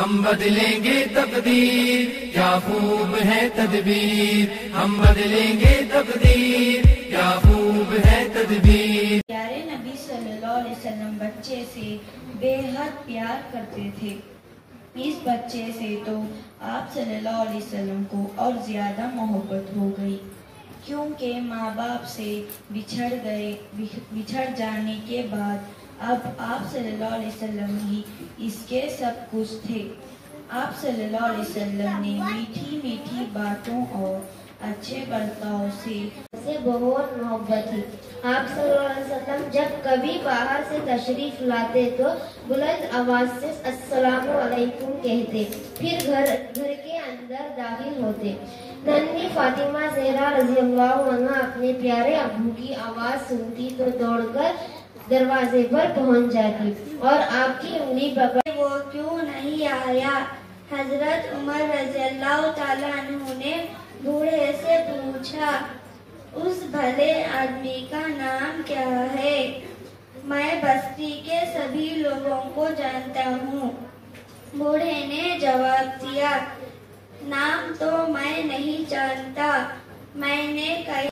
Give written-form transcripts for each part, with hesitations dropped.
ہم بدلیں گے تقدیر، کیا خوب ہے تدبیر، ہم بدلیں گے تقدیر، کیا خوب ہے تدبیر۔ پیارے نبی صلی اللہ علیہ وسلم بچے سے بے حد پیار کرتے تھے۔ اس بچے سے تو آپ صلی اللہ علیہ وسلم کو اور زیادہ محبت ہو گئی، کیونکہ ماں باپ سے بچھڑ جانے کے بعد اب آپ صلی اللہ علیہ وسلم ہی اس کے سب کچھ تھے۔ آپ صلی اللہ علیہ وسلم نے میٹھی میٹھی باتوں اور اچھے برتاؤ سے بہت محبت تھی۔ آپ صلی اللہ علیہ وسلم جب کبھی باہر سے تشریف لاتے تو بلند آواز سے السلام علیکم کہتے، پھر گھر کے اندر داخل ہوتے۔ ننھی فاطمہ زہرا رضی اللہ عنہا اپنے پیارے ابو کی آواز سنتی تو دوڑ کر دروازے پر پہنچ جاتی اور آپ کی انگلی پکڑ وہ کیوں نہیں آیا؟ حضرت عمر رضی اللہ تعالیٰ عنہ نے بوڑھے سے پوچھا، اس بھلے آدمی کا نام کیا ہے؟ میں بستی کے سبھی لوگوں کو جانتا ہوں۔ بوڑھے نے جواب دیا، نام تو میں نہیں جانتا۔ میں نے کہا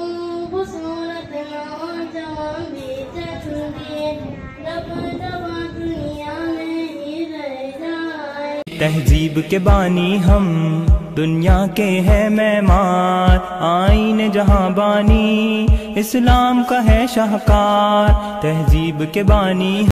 تہذیب کے بانی ہم دنیا کے ہے معمار، آئین جہاں بانی اسلام کا ہے شاہکار، تہذیب کے بانی